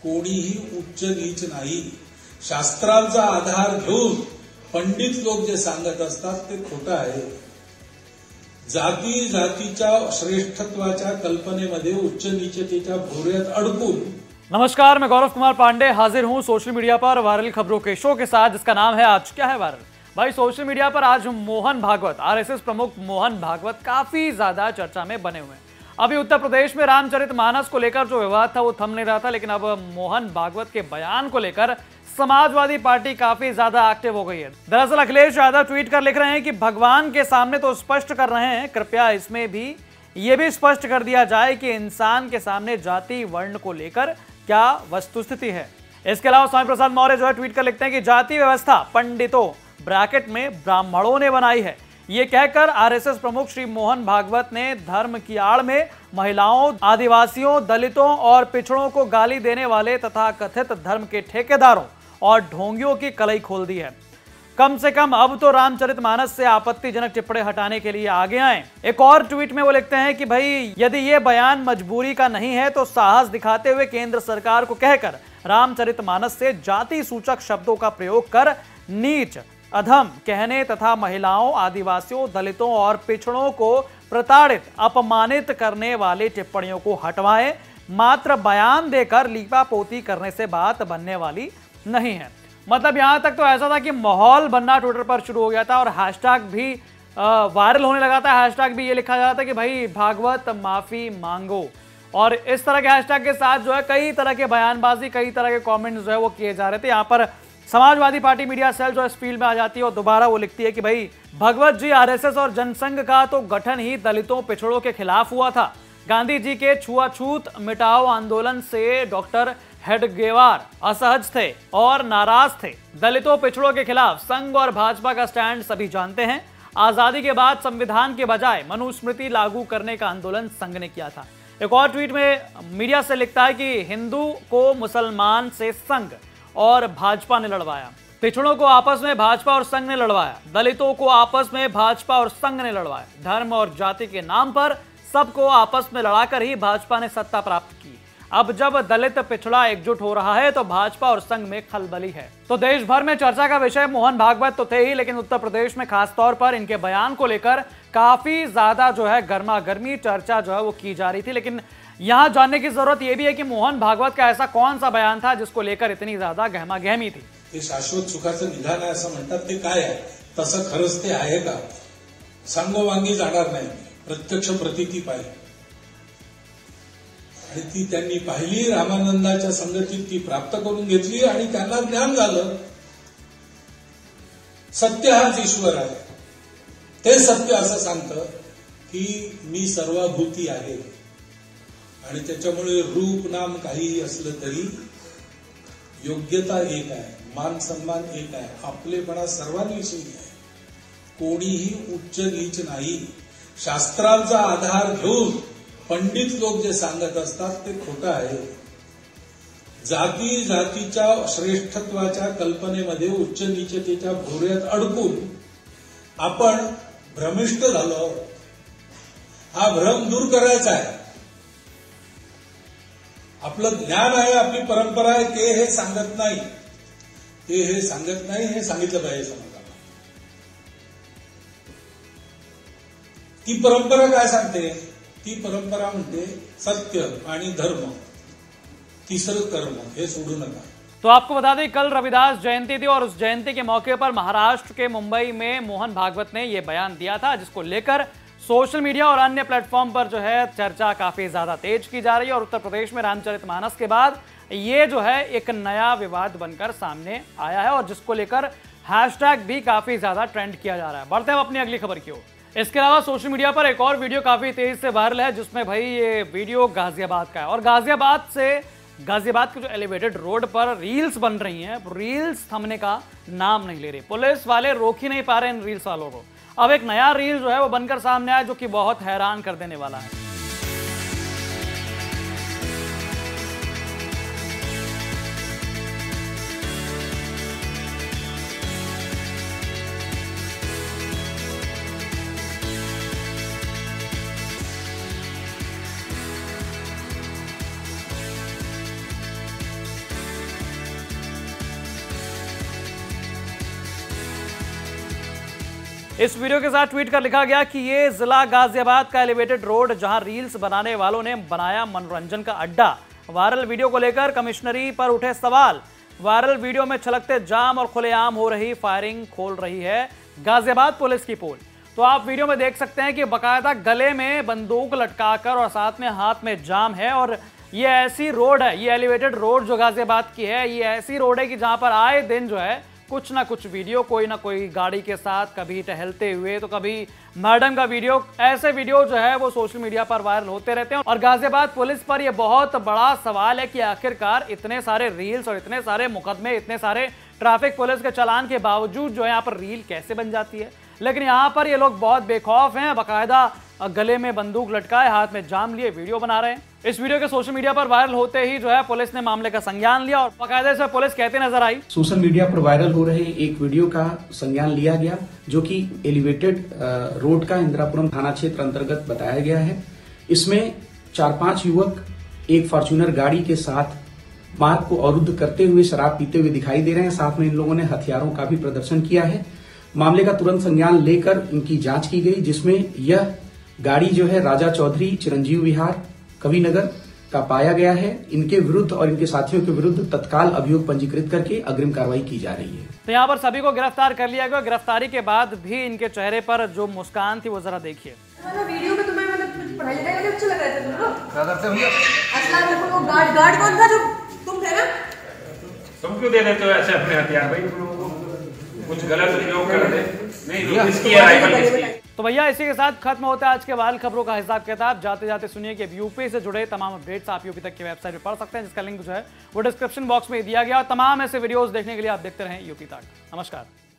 कोणीही उच्च नीच नाही. शास्त्रांचा आधार घेऊन पंडित लोक जे सांगत असतात ते खोटं आहे. जाती जातीच्या श्रेष्ठत्वाच्या कल्पनेमध्ये उच्च नीचतेच्या भोवऱ्यात अडकून. नमस्कार, मैं गौरव कुमार पांडे हाजिर हूं सोशल मीडिया पर वायरल खबरों के शो के साथ, जिसका नाम है आज क्या है वायरल। भाई, सोशल मीडिया पर आज मोहन भागवत, आरएसएस प्रमुख मोहन भागवत काफी ज्यादा चर्चा में बने हुए हैं। अभी उत्तर प्रदेश में रामचरितमानस को लेकर जो विवाद था वो थम नहीं रहा था, लेकिन अब मोहन भागवत के बयान को लेकर समाजवादी पार्टी काफी ज्यादा एक्टिव हो गई है। दरअसल अखिलेश यादव ट्वीट कर लिख रहे हैं कि भगवान के सामने तो स्पष्ट कर रहे हैं, कृपया इसमें भी ये भी स्पष्ट कर दिया जाए कि इंसान के सामने जाति वर्ण को लेकर क्या वस्तुस्थिति है। इसके अलावा स्वामी प्रसाद मौर्य जो है ट्वीट कर लिखते हैं कि जाति व्यवस्था पंडितों ब्रैकेट में ब्राह्मणों ने बनाई है। ये कहकर आरएसएस प्रमुख श्री मोहन भागवत ने धर्म की आड़ में महिलाओं, आदिवासियों, दलितों और पिछड़ों को गाली देने वाले तथा कथित धर्म के ठेकेदारों और ढोंगियों की कलई खोल दी है। कम से कम अब तो रामचरितमानस से आपत्तिजनक टिप्पणी हटाने के लिए आगे आए। एक और ट्वीट में वो लिखते हैं कि भाई, यदि ये बयान मजबूरी का नहीं है तो साहस दिखाते हुए केंद्र सरकार को कहकर रामचरितमानस से जाति सूचक शब्दों का प्रयोग कर नीच, अधम कहने तथा महिलाओं, आदिवासियों, दलितों और पिछड़ों को प्रताड़ित, अपमानित करने वाली टिप्पणियों को हटवाएं। मात्र बयान देकर लीपापोती करने से बात बनने वाली नहीं है। मतलब यहां तक तो ऐसा था कि माहौल बनना ट्विटर पर शुरू हो गया था और हैशटैग भी वायरल होने लगा था। हैशटैग भी ये लिखा जा रहा था कि भाई भागवत माफी मांगो, और इस तरह के हैशटैग के साथ जो है कई तरह के बयानबाजी, कई तरह के कमेंट्स जो है वो किए जा रहे थे। यहाँ पर समाजवादी पार्टी मीडिया सेल जो इस फील्ड में आ जाती है और दोबारा वो लिखती है कि भाई, भगवत जी आरएसएस और जनसंघ का तो गठन ही दलितों पिछड़ों के खिलाफ हुआ था। गांधी जी के छुआछूत मिटाओ आंदोलन से डॉक्टर हेडगेवार असहज थे और नाराज थे। दलितों पिछड़ों के खिलाफ संघ और भाजपा का स्टैंड सभी जानते हैं। आजादी के बाद संविधान के बजाय मनुस्मृति लागू करने का आंदोलन संघ ने किया था। एक और ट्वीट में मीडिया से लिखता है कि हिंदू को मुसलमान से संघ और भाजपा ने लड़वाया, पिछड़ों को आपस में भाजपा और संघ ने लड़वाया, दलितों को आपस में भाजपा और संघ ने लड़वाया। धर्म और जाति के नाम पर सबको आपस में लड़ाकर ही भाजपा ने सत्ता प्राप्त की। अब जब दलित पिछड़ा एकजुट हो रहा है तो भाजपा और संघ में खलबली है। तो देश भर में चर्चा का विषय मोहन भागवत तो थे ही, लेकिन उत्तर प्रदेश में खासतौर पर इनके बयान को लेकर काफी ज्यादा जो है गर्मा गर्मी चर्चा जो है वो की जा रही थी। लेकिन यहां जानने की जरूरत यह भी है कि मोहन भागवत का ऐसा कौन सा बयान था जिसको लेकर इतनी ज्यादा गहमागहमी थी। ते शाश्वत सुखाचं निधान आहे असं म्हणतात, ते काय आहे? तसं खरंच ते आहे का? सांगोवांगी जाणार नाही, प्रत्यक्ष प्रतीती पाहिजे आणि ती त्यांनी पाहिली, रामानंदाच्या संगतीत ती प्राप्त करून घेतली आणि त्यांना ज्ञान झालं सत्य हाच ईश्वर आहे। ते सत्य असं सांगतं की मी सर्वभूती आहे आणि त्याच्यामुळे रूप नाम काही असलं तरी योग्यता एक आहे, मान सन्मान एक आहे, आपलेपणा सर्वांविषयी आहे, कोणीही उच्च नीच नाही। शास्त्रांचा आधार घेऊन पंडित लोक जे सांगत असतात ते खोटं आहे। जाती जातीच्या श्रेष्ठत्वाच्या कल्पनेमध्ये उच्च नीचतेच्या भोवऱ्यात अडकून आपण भ्रमिष्ट झालो। हा भ्रम दूर करायचा आहे। आपलं ज्ञान आहे, आपली परंपरा आहे, ते हे सांगत नाही, ते हे सांगत नाही, हे सांगितलं पाहिजे समाजाला। ती परंपरा काय सांगते? ती परंपरा म्हणते सत्य आणि धर्म, तिसरं कर्म, हे सोडू नका। तो आपको बता दें, कल रविदास जयंती थी और उस जयंती के मौके पर महाराष्ट्र के मुंबई में मोहन भागवत ने यह बयान दिया था, जिसको लेकर सोशल मीडिया और अन्य प्लेटफॉर्म पर जो है चर्चा काफी ज्यादा तेज की जा रही है। और उत्तर प्रदेश में रामचरितमानस के बाद ये जो है एक नया विवाद बनकर सामने आया है और जिसको लेकर हैशटैग भी काफी ज्यादा ट्रेंड किया जा रहा है। बढ़ते हैं अपनी अगली खबर की ओर। इसके अलावा सोशल मीडिया पर एक और वीडियो काफी तेज से वायरल है, जिसमें भाई ये वीडियो गाजियाबाद का है और गाजियाबाद के जो एलिवेटेड रोड पर रील्स बन रही हैं, रील्स थमने का नाम नहीं ले रही। पुलिस वाले रोक ही नहीं पा रहे इन रील्स वालों को। अब एक नया रील जो है वो बनकर सामने आया, जो कि बहुत हैरान कर देने वाला है। इस वीडियो के साथ ट्वीट कर लिखा गया कि ये जिला गाजियाबाद का एलिवेटेड रोड जहां रील्स बनाने वालों ने बनाया मनोरंजन का अड्डा। वायरल वीडियो को लेकर कमिश्नरी पर उठे सवाल। वायरल वीडियो में छलकते जाम और खुलेआम हो रही फायरिंग खोल रही है गाजियाबाद पुलिस की पोल। तो आप वीडियो में देख सकते हैं कि बकायदा गले में बंदूक लटकाकर और साथ में हाथ में जाम है। और ये ऐसी रोड है, ये एलिवेटेड रोड जो गाजियाबाद की है, ये ऐसी रोड है कि जहां पर आए दिन जो है कुछ ना कुछ वीडियो कोई ना कोई गाड़ी के साथ, कभी टहलते हुए तो कभी मैडम का वीडियो, ऐसे वीडियो जो है वो सोशल मीडिया पर वायरल होते रहते हैं। और गाजियाबाद पुलिस पर यह बहुत बड़ा सवाल है कि आखिरकार इतने सारे रील्स और इतने सारे मुकदमे, इतने सारे ट्रैफिक पुलिस के चालान के बावजूद जो है यहाँ पर रील कैसे बन जाती है। लेकिन यहाँ पर ये लोग बहुत बेखौफ हैं, बाकायदा गले में बंदूक लटकाए, हाथ में जाम लिए वीडियो बना रहे हैं। इस वीडियो के सोशल मीडिया पर वायरल होते ही जो है पुलिस ने मामले का संज्ञान लिया और बाकायदा से पुलिस कहते नजर आई। सोशल मीडिया पर वायरल हो रहे एक वीडियो का संज्ञान लिया गया जो कि एलिवेटेड रोड का इंदिरापुरम थाना क्षेत्र अंतर्गत बताया गया है। इसमें 4-5 युवक एक फॉर्च्यूनर गाड़ी के साथ मार्ग को अवरुद्ध करते हुए शराब पीते हुए दिखाई दे रहे हैं। साथ में इन लोगों ने हथियारों का भी प्रदर्शन किया है। मामले का तुरंत संज्ञान लेकर इनकी जांच की गई, जिसमें यह गाड़ी जो है राजा चौधरी चिरंजीव विहार कविनगर का पाया गया है। इनके विरुद्ध और इनके साथियों के विरुद्ध तत्काल अभियोग पंजीकृत करके अग्रिम कार्रवाई की जा रही है। तो यहाँ पर सभी को गिरफ्तार कर लिया गया। गिरफ्तारी के बाद भी इनके चेहरे पर जो मुस्कान थी वो जरा देखिए। वीडियो में तुम्हें मतलब पढ़ाई लिखाई अच्छा लग रहा था तुमको? क्या करते हो भैया? असला बिल्कुल वो गार्ड कौन था जो तुम थे ना? तुम क्यों दे देते हो ऐसे अपने हथियार? भाई कुछ गलत उपयोग कर दे नहीं, किसकी है राइफल किसकी? तो भैया इसी के साथ खत्म होता है आज के वायरल खबरों का हिसाब किताब। जाते जाते सुनिए कि यूपी से जुड़े तमाम अपडेट्स आप यूपी तक की वेबसाइट पर पढ़ सकते हैं, जिसका लिंक जो है वो डिस्क्रिप्शन बॉक्स में दिया गया। और तमाम ऐसे वीडियोस देखने के लिए आप देखते रहें यूपी तक। नमस्कार।